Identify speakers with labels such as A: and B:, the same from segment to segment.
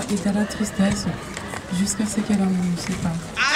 A: et dans la tristesse jusqu'à ce que l'amour nous sépare.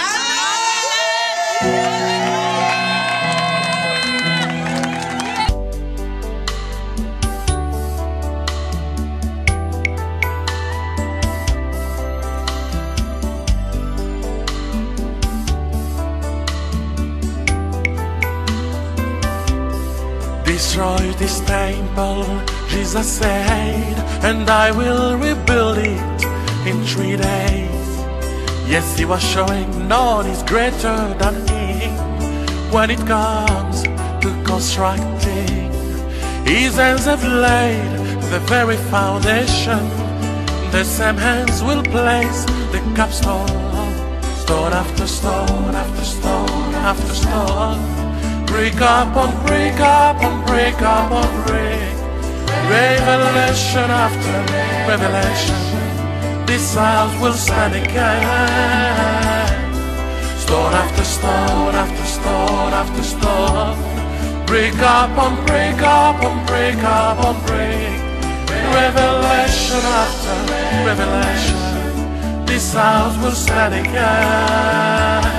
B: Destroy this temple, Jesus said, and I will rebuild it in 3 days. Yes, he was showing none is greater than him when it comes to constructing. His hands have laid the very foundation. The same hands will place the capstone, stone after stone after stone after stone. Break up on break up on break up on break. Revelation after revelation. This house will stand again. Stone after stone after stone after stone. Break up on break up on break up on break. Revelation after revelation. This house will stand again.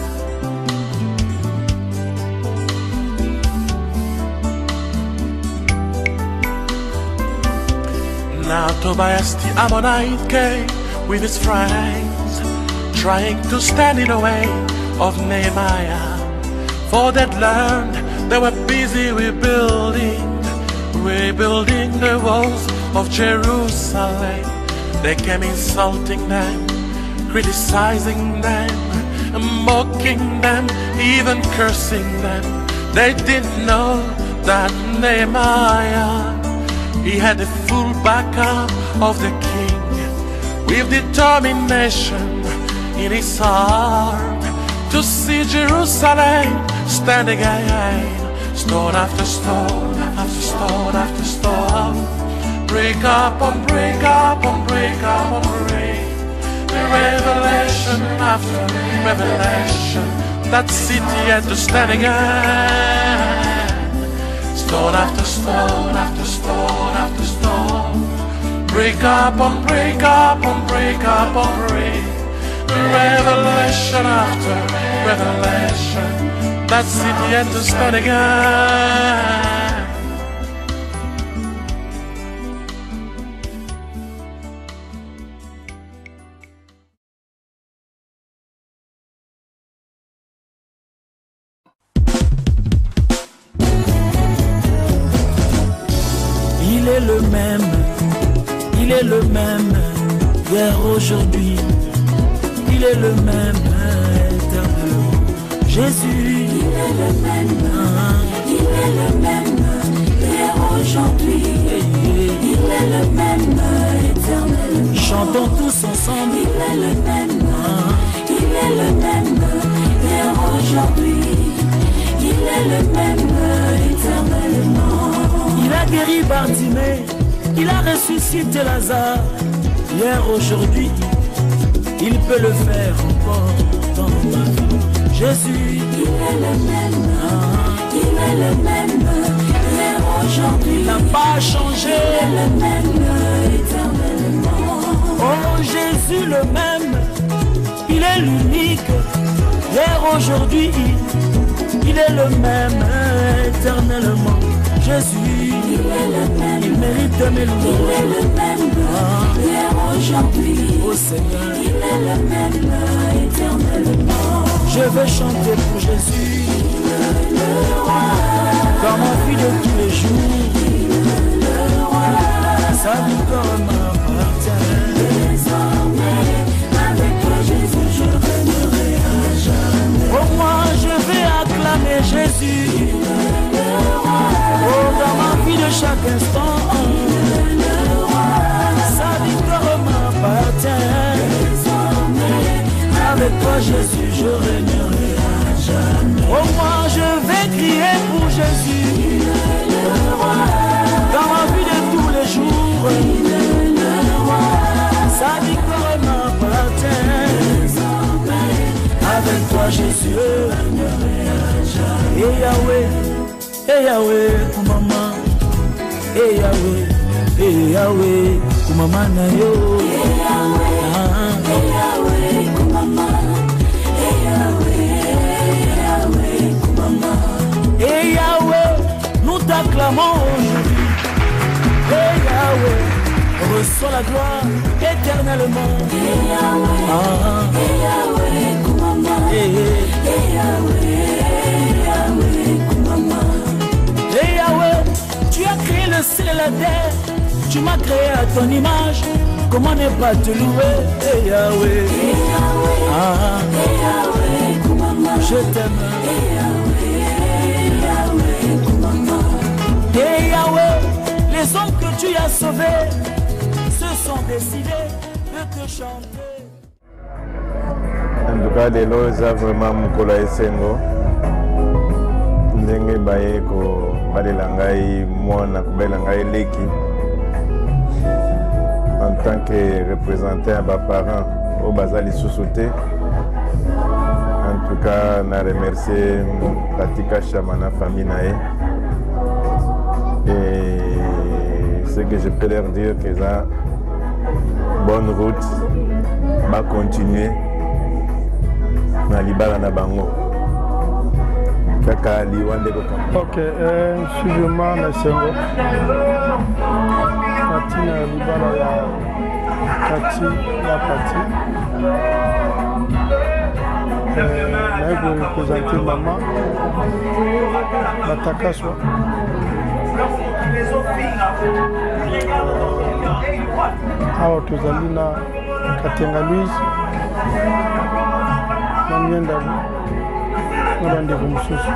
B: Now Tobias the Ammonite came with his friends, trying to stand in the way of Nehemiah. For that land they were busy rebuilding the walls of Jerusalem. They came insulting them, criticizing them, mocking them, even cursing them. They didn't know that Nehemiah, he had the full backup of the king, with determination in his heart to see Jerusalem stand again. Stone after stone after stone after stone. Break up on break up on break up on break. Revelation after revelation. That city had to stand again. Stone after stone after stone after stone. Break up on break up on break up on break. Revelation after revelation. That city had to stand again.
C: Il est le même, il est le même, hier, aujourd'hui, il est le même, éternellement. Jésus, il est le même, il est le même, hier, aujourd'hui, il est le même, éternellement. Chantons tous ensemble, il est le même, il est le même, hier, aujourd'hui, il est le même, éternellement. Il a guéri Bartimée, il a ressuscité Lazare. Hier, aujourd'hui, il peut le faire encore dans ma vie. Jésus, il est le même, il est le même. Hier, aujourd'hui, il n'a pas changé. Il est le même, éternellement. Oh, Jésus le même, il est l'unique. Hier, aujourd'hui, il est le même, éternellement. Jésus, il est le même, il mérite de mes louanges. Il est le même, hier, aujourd'hui, oh Seigneur, il est le même, éternellement. Je veux chanter pour Jésus, il est le roi, comme ma vie de tous les jours. Il est le roi, sa victoire m'appartient. Désormais, avec toi Jésus, je régnerai à jamais. Oh moi, je vais acclamer Jésus. Il est le roi. Oh, dans ma vie de chaque instant, sa victoire m'appartient. Avec toi Jésus, je régnerai à jamais. Oh, moi je vais crier pour Jésus. Dans ma vie de tous les jours, sa victoire m'appartient. Avec toi Jésus, je régnerai à jamais. Et Yahweh, hey Yahweh, oh maman, hey Yahweh, hey Yahweh. kumama na yo. Et Yahweh, nous t'acclamons aujourd'hui. Et Yahweh, reçois la gloire éternellement. Et Yahweh, tu as créé le ciel et la terre. Tu m'as créé à ton image. Comment ne pas te louer? Et Yahweh, je t'aime. Et Yahweh, les hommes que tu as sauvés se sont décidés de te chanter.
D: En tout cas, les lois ont vraiment Mukola Esengo. Ndenge baye ko balelangai mwana ko balelangai leki. En tant que représentant à parents au Bazali Sousouté. En tout cas, on a remercié Katika Chamana famille nae. Et ce que je peux leur dire, que ça, bonne route, va continuer. Na libala na bango. Kaka liwande ko kam.
E: Ok, suivement na sengo. Katina libala ya kati la partie. Je vais présenter maman Batakaswa. Awa tozali na Katenga Louise na Mienda na bandeko mosusu.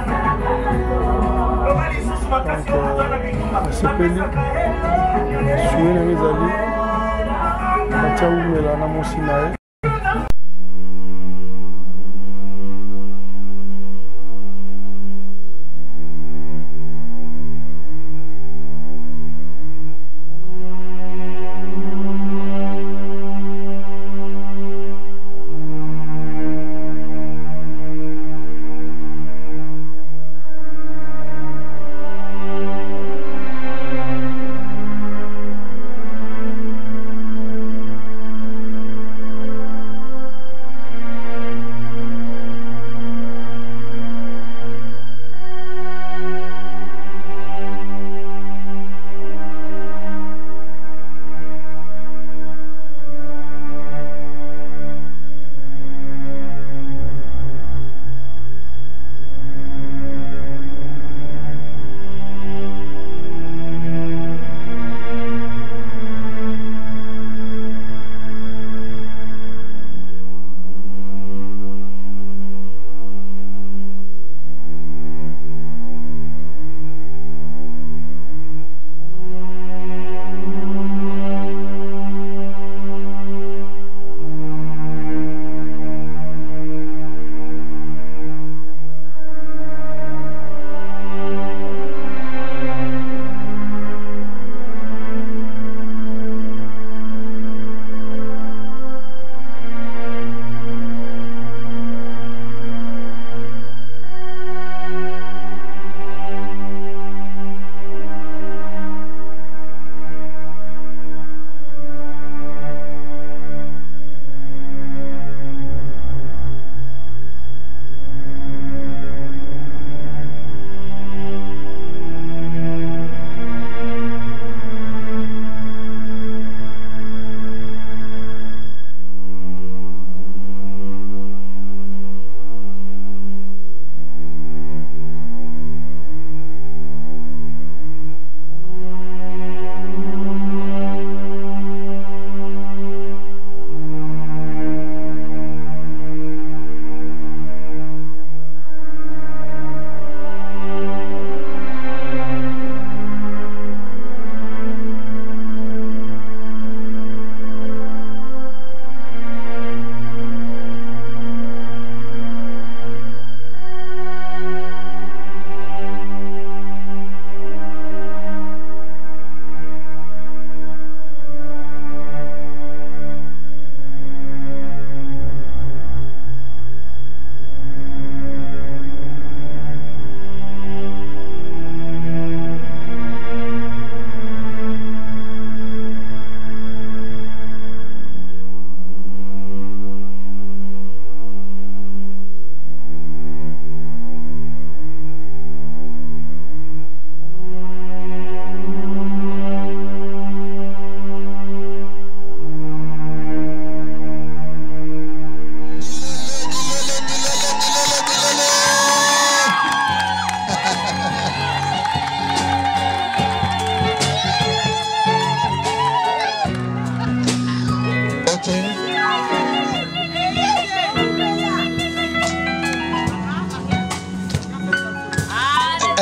E: Donc sepeli suye na ezali batia umela na mosi na ye.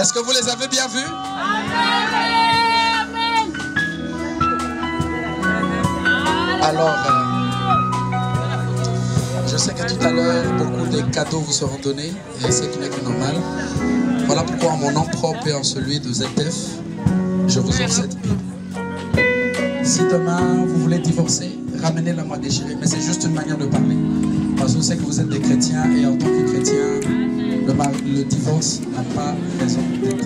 F: Est-ce que vous les avez bien vus? Alors, je sais que tout à l'heure, beaucoup de cadeaux vous seront donnés, et ce qui n'est que normal. Voilà pourquoi en mon nom propre et en celui de ZF, je vous offre cette Bible. Si demain vous voulez divorcer, ramenez-la moi déchirée, mais c'est juste une manière de parler. Parce que je sais que vous êtes des chrétiens et en tant que chrétiens, le divorce n'a pas raison d'être.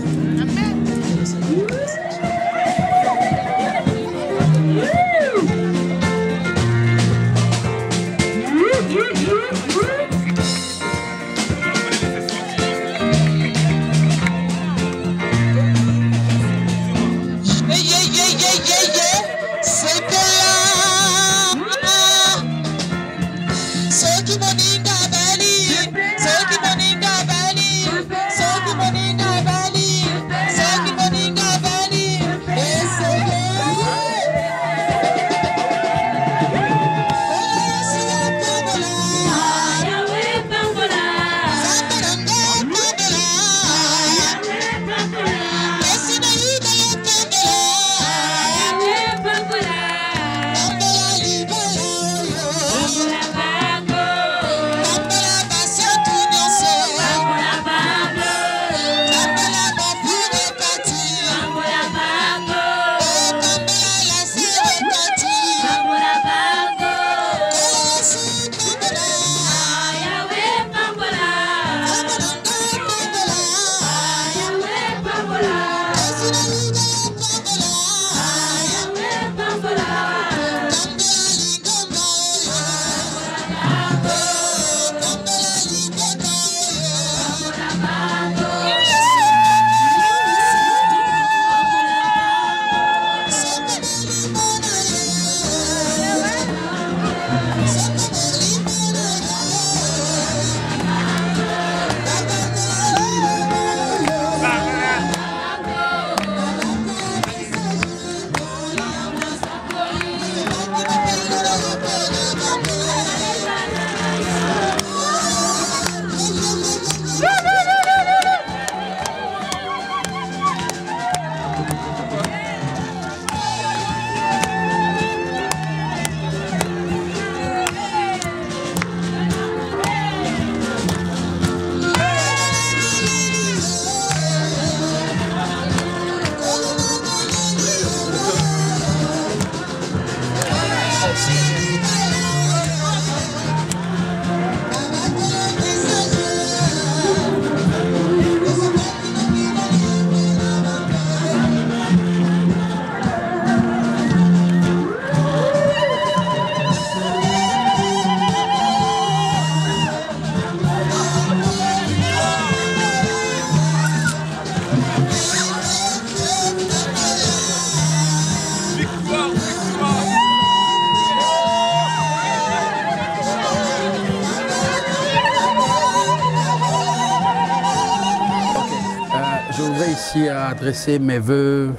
G: Ici à adresser mes vœux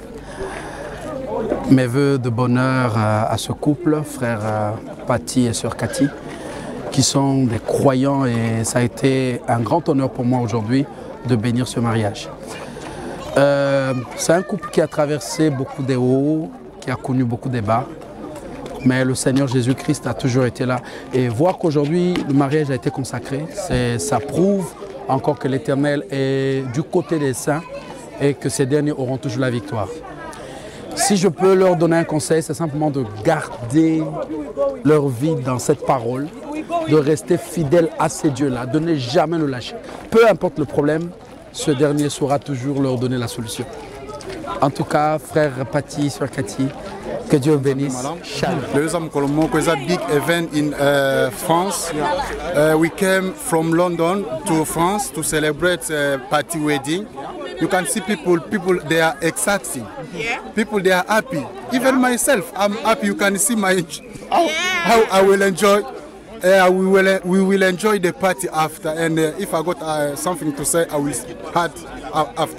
G: de bonheur à ce couple, frère Patty et sœur Cathy, qui sont des croyants, et ça a été un grand honneur pour moi aujourd'hui de bénir ce mariage. C'est un couple qui a traversé beaucoup de hauts, qui a connu beaucoup de bas, mais le Seigneur Jésus-Christ a toujours été là. Et voir qu'aujourd'hui le mariage a été consacré, ça prouve encore que l'Éternel est du côté des saints et que ces derniers auront toujours la victoire. Si je peux leur donner un conseil, c'est simplement de garder leur vie dans cette parole, de rester fidèle à ces dieux-là, de ne jamais le lâcher. Peu importe le problème, ce dernier saura toujours leur donner la solution. En tout cas, frère Patty, sœur Cathy, que Dieu bénisse. Shalom.
H: There is a big event in France. We came from London to France to celebrate Patty wedding. You can see people they are excited. Yeah. People they are happy. Even myself, I'm happy. You can see my how I will enjoy. We will enjoy the party after. And if I got something to say, I will add after.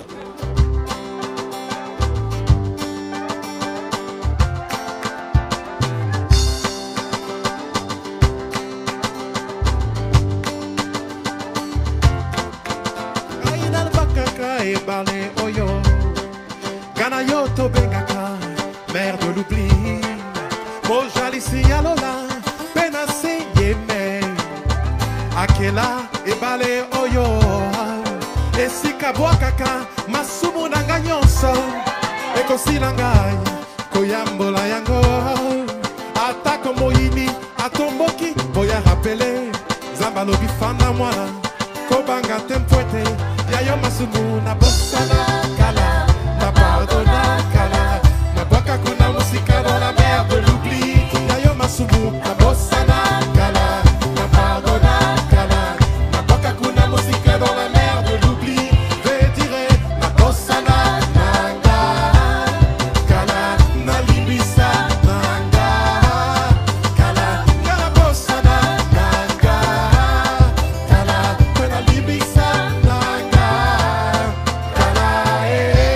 B: ebale oyo Gana yo tobengaka mère de l'oubli Mojalisi yalola penase yeme Akela ebale oyo Esika bwakaka masumu nanga nyonso Ekosila ngai koyambola yango Atako moyini atomboki boya rapele Zamba lobi fanda mwana Kobanga tempoete Yayo masumu na bossana kala Na pardona kala Na boka kuna musika dans la mer de l'oubli Yayo masumu na bossana kala Na pardona kala Na boka kuna musika dans la mer de l'oubli Ve dire na bossana nanga Kala na libisa nanga Kala na bossana nanga Kala na libisa nanga Kala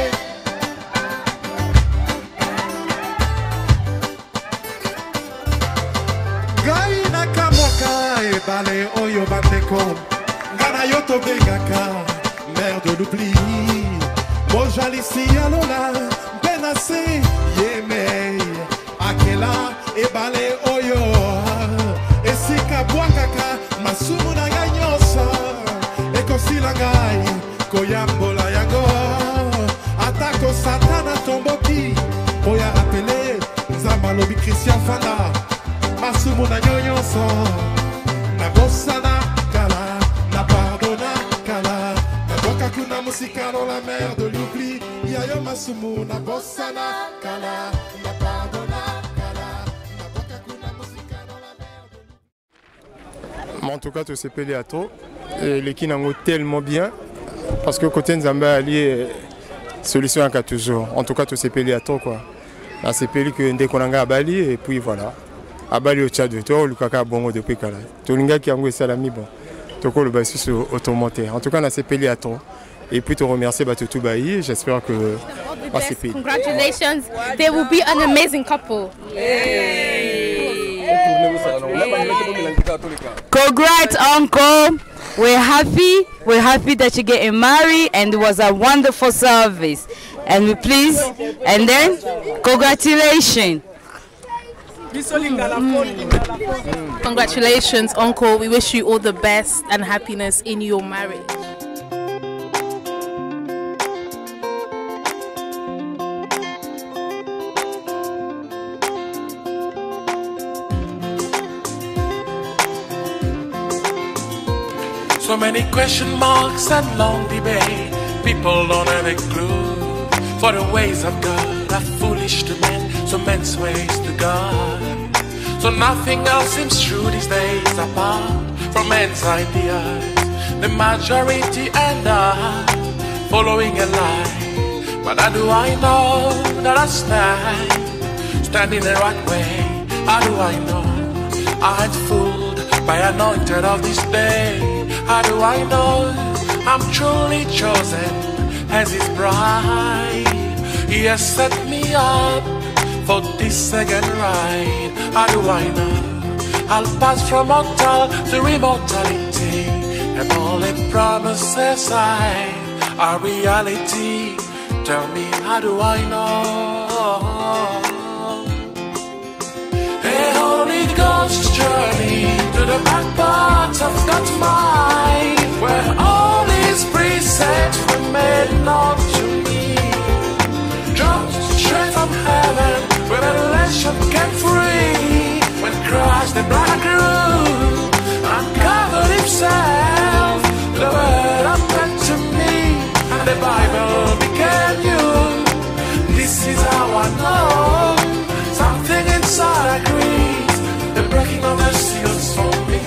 B: Gai na kamoka e bale oyo bateko Ngana yoto bengaka mère de l'oubli Mojalisi alola penase yeme Akela e bale oyo Esika bwakaka masumu na ngai nyonso Ekosila ngai koyambola yango Atako satana tomboki Oya rapele Nzamba lobi Christian Fanda Masumu na nyonso Na bossana kala Na pardona kala Na boka kuna musika dans la mer de l'oubli Yayo masumu na bossana kala Na pardona kala Na boka kuna musika dans la mer de l'oubli
E: Mais en tout cas, tu sais pelé à trop. Et les kinango tellement bien. Parce que côté Nzamba allié solution à toujours. En tout cas, tu sais pelé à trop quoi. Là, c'est pelé que Ndekonanga a Bali et puis voilà. À Bali au Tchad, toi, le caca bongo depuis Kala. Tolinga qui a engoué salami bon. Toko le bassus automonté. En tout cas, on a ces pelé à trop. Et puis te remercier Batutu Bayi. J'espère que c'est pelé.
I: Congratulations. They will be an amazing couple.
J: Congrats, uncle. We're happy that you're getting married, and it was a wonderful service. And we please, and then congratulations.
I: Congratulations, uncle. We wish you all the best and happiness in your marriage.
B: So many question marks and long debate. People don't have a clue. For the ways of God are foolish to men, so men's ways to God. So nothing else seems true these days apart from men's ideas. The majority end up following a lie. But how do I know that I stand in the right way? How do I know I ain't fooled by anointed of this day? How do I know I'm truly chosen as his bride? He has set me up for this second ride. How do I know I'll pass from mortal to immortality, and all the promises are reality? Tell me, how do I know? A Holy Ghost journey to the back part of God's mind, where all his precepts were made known to me. Dropped straight from heaven, revelation came free. When Christ the black robe uncovered himself, the word opened to me, and the Bible became new. This is how I know something inside agrees. The breaking of the seals for me.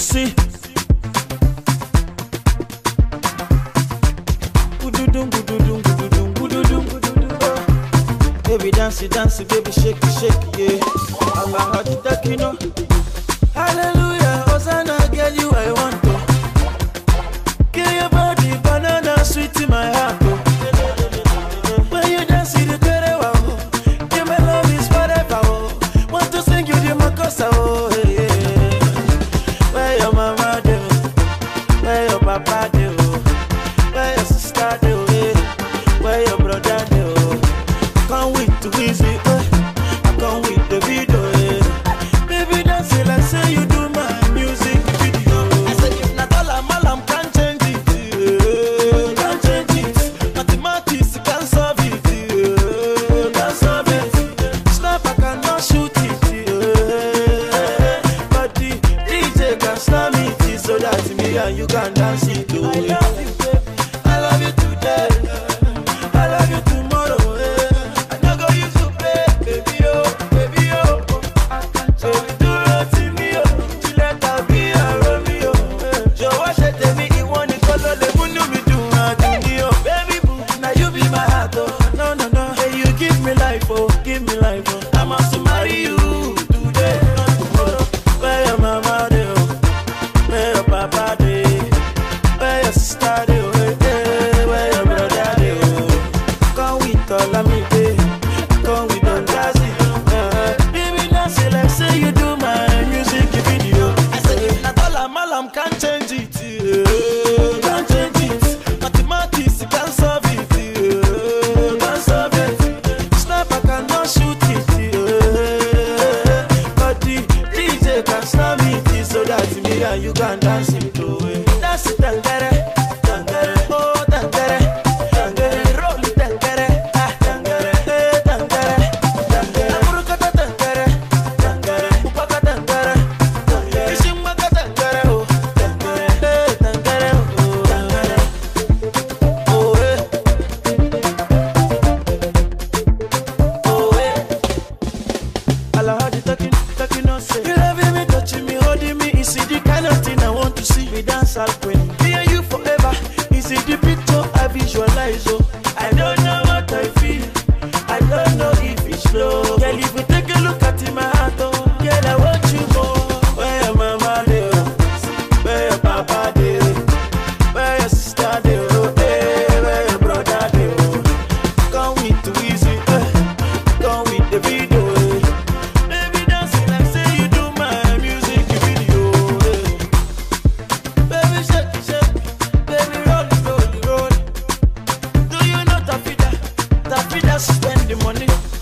C: see. Baby dance, dance, baby shake, shake, yeah. I'm a hot takino. Hallelujah, Hosanna, girl, you I want to. Kill your body, banana sweet in my heart. When you dance, you do it wow. Yeah, my love is forever. Want to sing you the makosa, oh yeah. Where your mama do? Where your papa do? Where your sister do? Where your brother do? Can't wait to visit, I can't wait the video, baby dance like say you do my music video. I said if not all I'm can't change it, can't change it. Mathematics can't solve it, can't solve it. Snap I cannot shoot it, but the DJ can slam it so that me and you can dance it. I love you, baby. I love you today. I love you tomorrow. Give me life, I must marry you today, not tomorrow. Where your mama do? Where your papa do? Where your sister do? Where your brother do? Come with all of me, come with all jazzy. Baby dance like say you do my music video. I said if not all I'm can't change it, can't change it. Mathematics can't solve it, can't solve it. Shoot it, but the DJ can slam it so that me and you can dance it away. Dance it, tangere, tangere, oh tangere, tangere, roll it, tangere, ah tangere, hey tangere, tangere, aburukata tangere, tangere, upaka tangere, tangere, kishimaka tangere, oh tangere, hey tangere, oh tangere, oh hey. You loving me, touching me, holding me. Is it the kind of thing I want to see? We dance all queen. Me and you forever. Is it the picture I visualize? Oh, I don't know what I feel. I don't know if it's slow. Girl, if we take a look at my heart, oh, girl, I want you more. Where your mama do? Where your papa do? Where your sister do? Where your brother do? Come with too easy, come with the video. Spend the money.